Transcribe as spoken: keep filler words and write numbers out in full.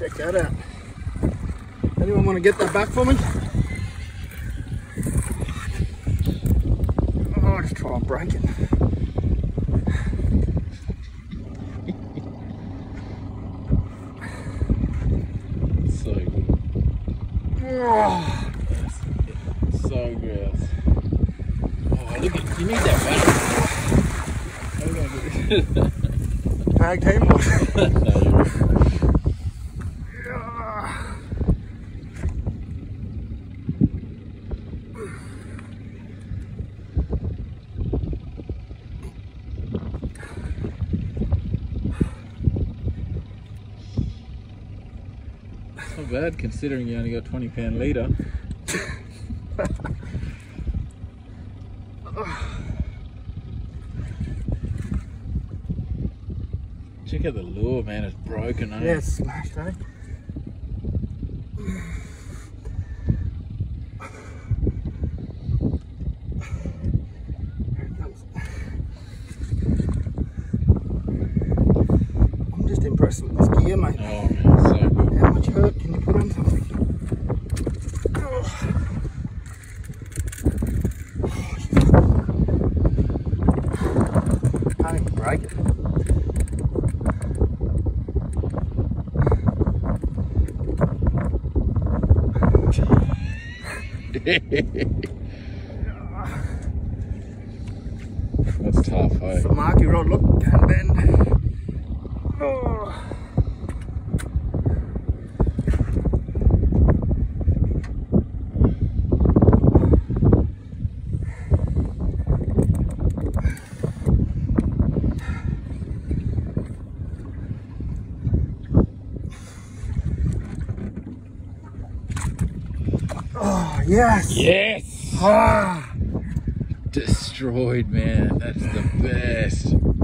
Check that out. Anyone want to get that back for me? Oh, I'll just try and break it. So good. Oh. That's so gross. Oh, look at, you need that back. Tag team? No, you're right. Not bad considering you only got twenty pound leader. Check out the lure, man, it's broken, eh? Yeah, it's smashed, eh? I'm just impressed with this gear, mate. Oh man, so good. How much hurt can you put on something? Can't even break it. That's tough, hey? It's a marky rod, look, can bend. Oh. Oh, yes! Yes! Ah. Destroyed, man. That's the best.